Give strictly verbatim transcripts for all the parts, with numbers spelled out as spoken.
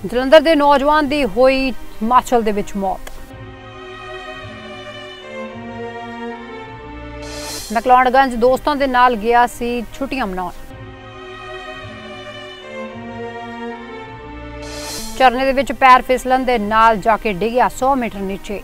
ਜਲੰਧਰ ਦੇ ਨੌਜਵਾਨ ਦੀ ਹੋਈ ਹਿਮਾਚਲ ਦੇ ਵਿੱਚ ਮੌਤ। ਮੈਕਲੋਡਗੰਜ ਦੋਸਤਾਂ ਦੇ ਨਾਲ ਗਿਆ ਸੀ ਛੁੱਟੀਆਂ ਮਨਾਉਣ। ਝਰਨੇ ਦੇ ਵਿੱਚ ਪੈਰ ਫਿਸਲਣ ਦੇ ਨਾਲ ਜਾ ਕੇ ਡਿੱਗਿਆ सौ मीटर नीचे।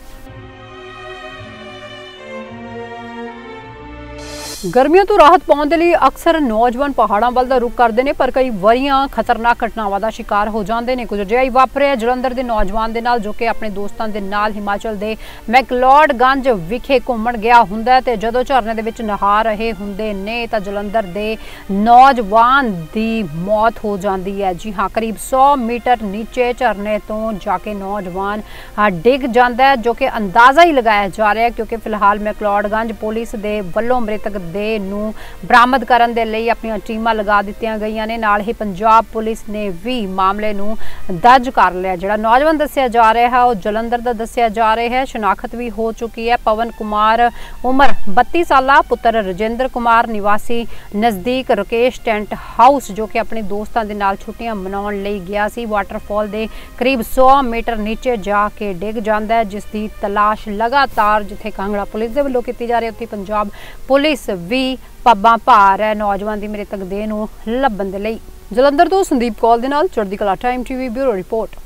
गर्मियों तो राहत पाने लिए अक्सर नौजवान पहाड़ों वाल दा रुख करते हैं, पर कई वारियां खतरनाक घटनावां दा शिकार हो जाते हैं। कुछ अजिहा ही वापरिया जलंधर के नौजवान दे नाल, जो कि अपने दोस्तों के नाल हिमाचल के मैकलोडगंज विखे घूमण गया हुंदा है ते जदों झरने दे विच नहा रहे हुंदे ने तां जलंधर के नौजवान की मौत हो जाती है। जी हाँ, करीब सौ मीटर नीचे झरने तो जाके नौजवान डिग जाता है, जो कि अंदाजा ही लगाया जा रहा है, क्योंकि फिलहाल मैकलोडगंज पुलिस के वल्लों मृतक दे नूं बरामद करन दे लई अपनी टीमां लगा दित्तियां गईयां ने। नाल ही पंजाब पुलिस ने भी मामले नूं दर्ज कर लिया। जिहड़ा नौजवान दस्सिया जा रहा है वह जलंधर दा दस्सिया जा रहा है। शनाख्त भी हो चुकी है। पवन कुमार उम्र बत्ती साल, पुत्र रजिंदर कुमार निवासी नज़दीक राकेश टेंट हाउस, जो कि अपने दोस्तों के नाल छुट्टियां मनाउण लई गया सी। वाटरफॉल के करीब सौ मीटर नीचे जाके डिग जाता है, जिसकी तलाश लगातार जिथे कांगड़ा पुलिस के वल्लों की जा रही है, उत्थे पंजाब पुलिस भी पब्बां भार है नौजवान की मृतक देह नूं लभण दे लई। जलंधर तो संदीप कौल दे नाल चढ़दी कला टाइम टीवी ब्यूरो रिपोर्ट।